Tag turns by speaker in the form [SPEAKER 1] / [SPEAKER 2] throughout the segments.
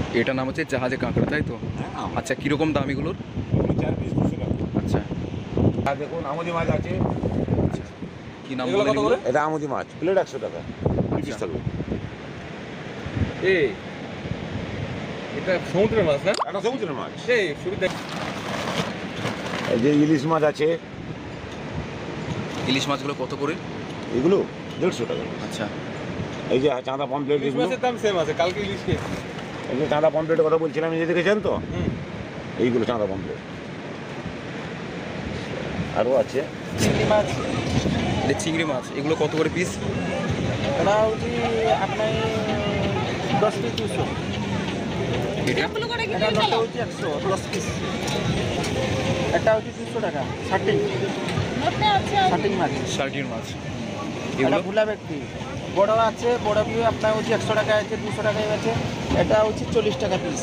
[SPEAKER 1] এটা নাম হচ্ছে জাহাজে কাঁকড়া, তাই তো? আচ্ছা, কীরকম দাম এগুলোর?
[SPEAKER 2] 4 পিস 200 টাকা।
[SPEAKER 1] আচ্ছা,
[SPEAKER 2] আর দেখুন আমুদি মাছ আছে।
[SPEAKER 1] আচ্ছা, কী নাম বললেন এগুলো?
[SPEAKER 2] এটা আমুদি মাছ, প্লেট 100 টাকা। পিস
[SPEAKER 1] আচ্ছা।
[SPEAKER 2] থাকবে।
[SPEAKER 3] এটা সমুদ্রের মাছ না?
[SPEAKER 2] এটা সমুদ্রের মাছ।
[SPEAKER 3] সুবিধা।
[SPEAKER 2] এই যে ইলিশ মাছ আছে,
[SPEAKER 1] ইলিশ মাছগুলো কত করে?
[SPEAKER 2] এগুলো 150 টাকা।
[SPEAKER 1] আচ্ছা,
[SPEAKER 2] এই যে চাঁদা পমপ্লেট,
[SPEAKER 3] ইলিশ
[SPEAKER 2] এগুলো
[SPEAKER 3] মাছের দাম সেম আছে, কালকে ইলিশ খেয়েছি।
[SPEAKER 2] এই যে চাঁদা পমপ্লেটের কথা বলছিলাম, এই যে দেখেছেন তো,
[SPEAKER 3] হুম।
[SPEAKER 2] এইগুলো চাঁদা পমপ্লেট। আরও আছে
[SPEAKER 4] চিংড়ি মাছ,
[SPEAKER 1] এটা চিংড়ি মাছ, এগুলো কত করে পিস?
[SPEAKER 4] এটা হচ্ছে আপনার 10 পিস 200,
[SPEAKER 1] এটা
[SPEAKER 4] এটা নটা হচ্ছে 100 10 পিস। এটা হচ্ছে 200 টাকা শার্টিং, শার্টিং মাছ।
[SPEAKER 1] শার্টিন মাছ।
[SPEAKER 4] এটা
[SPEAKER 1] এগুলো
[SPEAKER 4] ভুলা ব্যক্তি বড় আছে, বড় পিস আপনার হচ্ছে 100 টাকা আছে, 200 টাকায় আছে। এটা হচ্ছে 40 টাকা পিস।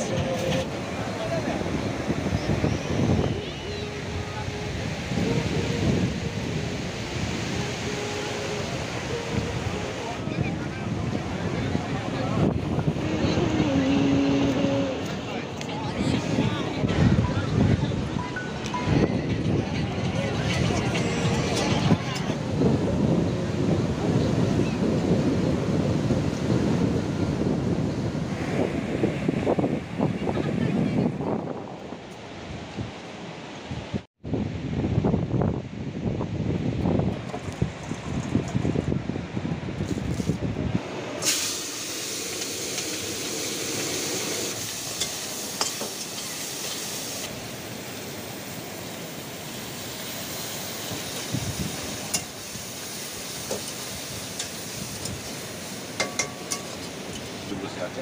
[SPEAKER 2] বসে আছে।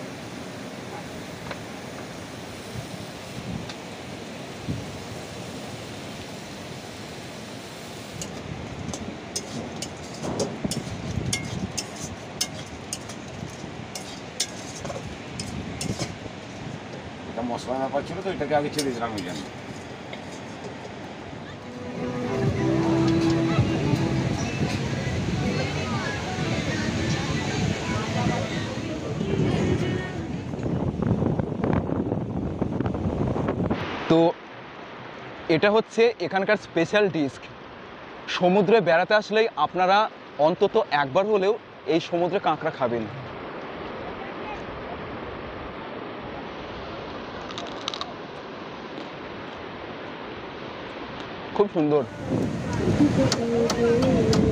[SPEAKER 2] এটা মশলা ব্যাপার ছিল তো, এটাকে আগে ছেড়ে দিলাম ওই জন্য।
[SPEAKER 1] তো এটা হচ্ছে এখানকার স্পেশাল ডিশ। সমুদ্রে বেড়াতে আসলেই আপনারা অন্তত একবার হলেও এই সমুদ্রে কাঁকড়া খাবেন। খুব সুন্দর।